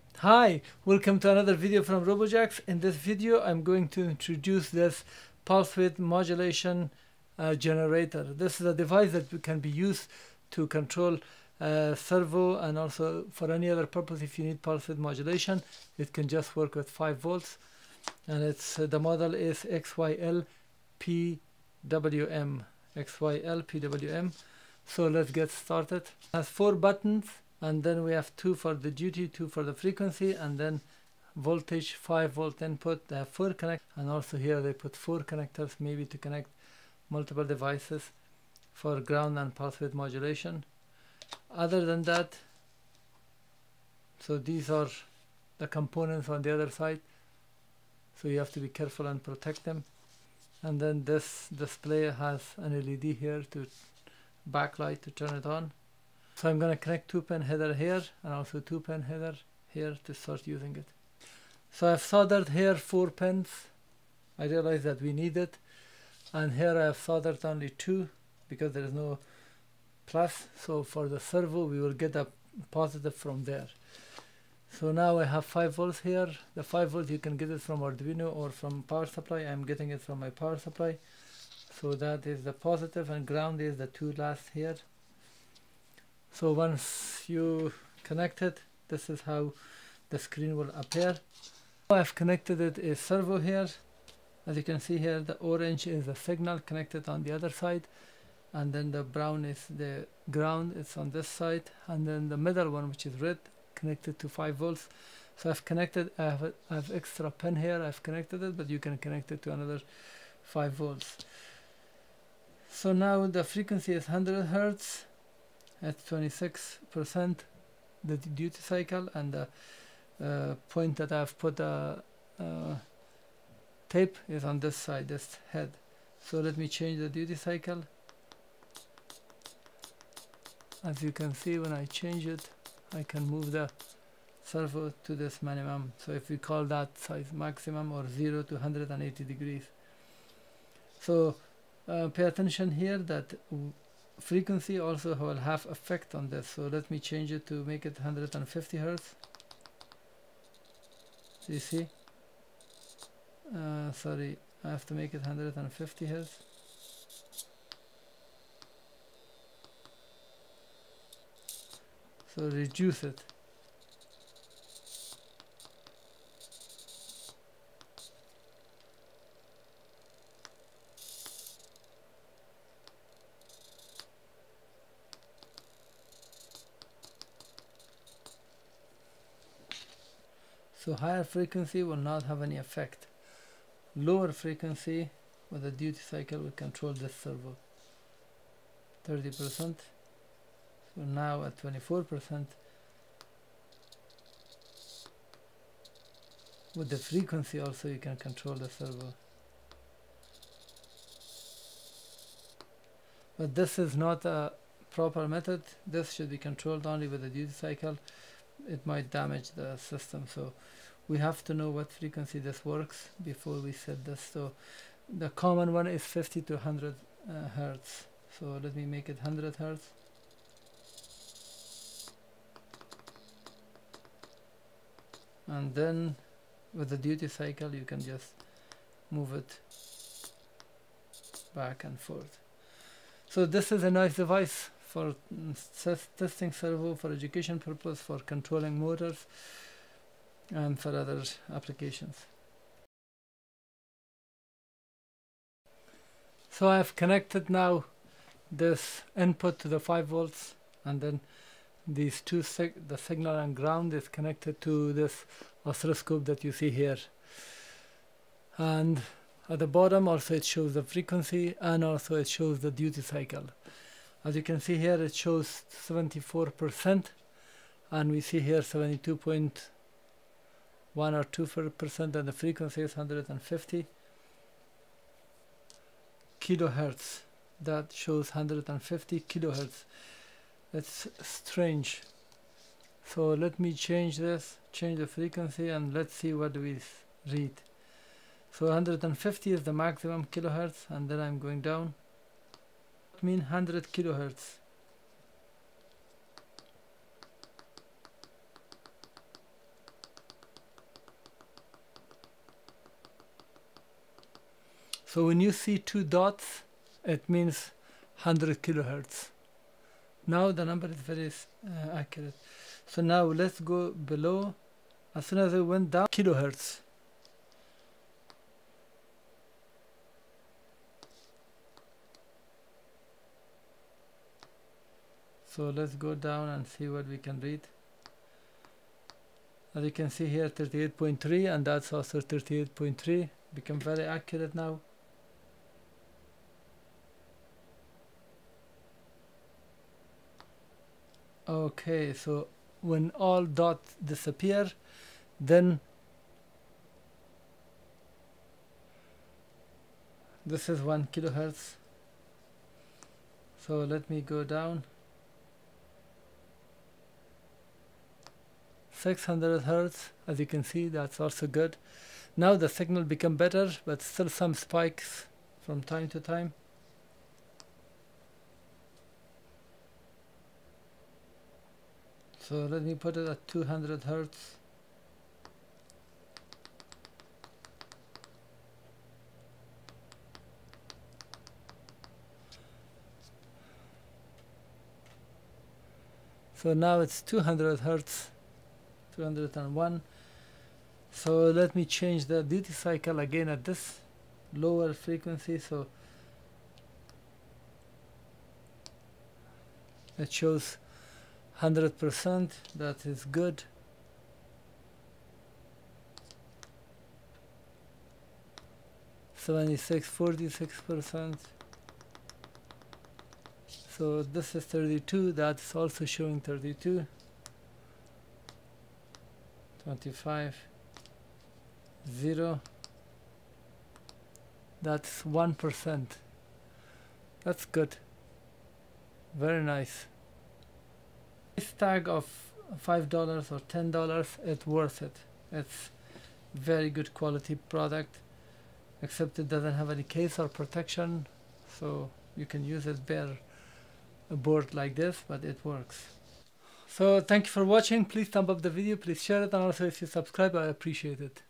Hi, welcome to another video from Robojax. In this video I'm going to introduce this pulse width modulation generator. This is a device that can be used to control servo and also for any other purpose. If you need pulse width modulation, it can just work with 5 volts, and it's the model is XY-LPWM. XY-LPWM. So let's get started. It has 4 buttons, and then we have 2 for the duty, 2 for the frequency, and then voltage, 5 volt input. They have 4 connectors, and also here they put 4 connectors, maybe to connect multiple devices for ground and pulse width modulation. Other than that, so these are the components on the other side, so you have to be careful and protect them. And then this display has an LED here to backlight to turn it on. So I'm going to connect 2-pin header here and also 2-pin header here to start using it. So I've soldered here 4 pins. I realized that we need it, and here I have soldered only 2 because there is no plus. So for the servo we will get a positive from there. So now I have 5 volts here. The 5 volts you can get it from Arduino or from power supply. I'm getting it from my power supply. So that is the positive, and ground is the 2 last here. So once you connect it, this is how the screen will appear. I've connected it a servo here. As you can see here, the orange is the signal connected on the other side, and then the brown is the ground. It's on this side, and then the middle one, which is red, connected to 5 volts. So I've connected, I have extra pin here, I've connected it, but you can connect it to another 5 volts. So now the frequency is 100 Hertz at 26% the duty cycle, and the point that I've put a tape is on this side, this head. So let me change the duty cycle. As you can see, when I change it, I can move the servo to this minimum. So if we call that size maximum, or 0 to 180 degrees. So pay attention here that frequency also will have effect on this. So let me change it to make it 150 Hertz. So you see, sorry, I have to make it 150 Hertz. So reduce it. So higher frequency will not have any effect. Lower frequency with the duty cycle will control this servo. 30%. So now at 24%. With the frequency also you can control the servo. But this is not a proper method. This should be controlled only with the duty cycle. It might damage the system, so we have to know what frequency this works before we set this. So the common one is 50 to 100 Hertz. So let me make it 100 Hertz. And then with the duty cycle you can just move it back and forth. So this is a nice device for testing servo, for education purpose, for controlling motors, and for other applications. So I have connected now this input to the 5 volts, and then these two, the signal and ground is connected to this oscilloscope that you see here. And at the bottom also it shows the frequency, and also it shows the duty cycle. As you can see here, it shows 74%, and we see here 72.1 or 2%, and the frequency is 150 kilohertz. That shows 150 kilohertz. It's strange. So let me change this, change the frequency, and let's see what we read. So 150 is the maximum kilohertz, and then I'm going down. It means 100 kilohertz. So when you see 2 dots, it means 100 kilohertz. Now the number is very accurate. So now let's go below. As soon as I went down, kilohertz. So let's go down and see what we can read. As you can see here, 38.3, and that's also 38.3. Become very accurate now. Okay, so when all dots disappear, then this is 1 kilohertz. So let me go down. 600 hertz, as you can see, that's also good. Now the signal become better, but still some spikes from time to time. So let me put it at 200 hertz. So now it's 200 hertz, 201. So let me change the duty cycle again at this lower frequency, so it shows 100%. That is good. (76, 46%). So this is 32. That's also showing 32. 25, 0. That's 1%. That's good. Very nice. This tag of $5 or $10, it's worth it. It's very good quality product, except it doesn't have any case or protection, so you can use it bare a board like this, but it works. So thank you for watching. Please thumb up the video, please share it, and also if you subscribe, I appreciate it.